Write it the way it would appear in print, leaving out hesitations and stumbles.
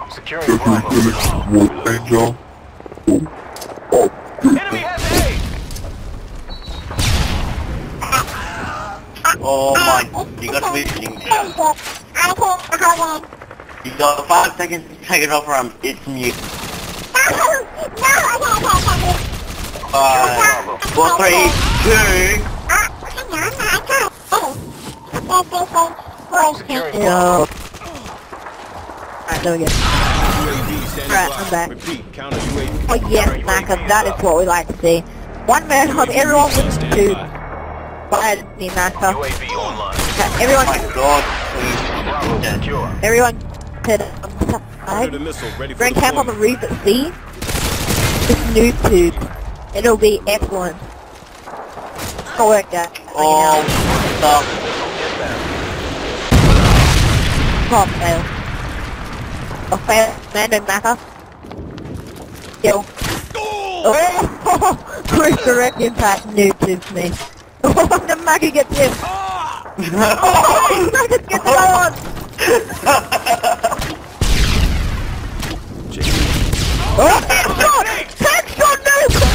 Securing Bravo. Angel. Enemy has A! Oh my, you got switching. You got 5 seconds to take it off or it's mute. 5, 4, 3, 2. Yo. Alright, there we go. Alright, I'm back. Oh yes, Malcolm, that is what we like to see. One man on everyone wins two. Bad me, Malcolm. UAV online. Everyone, Oh my god, please. Secure. everyone could bring camp on the roof at sea. This noob tube. It'll be excellent. Go work that. Oh, stop. Pop fail. Oh, fail. Mando Macca. Kill. Oh, quick direct impact noob tubes me. Oh, the Macca gets him. Oh, Macca gets another one.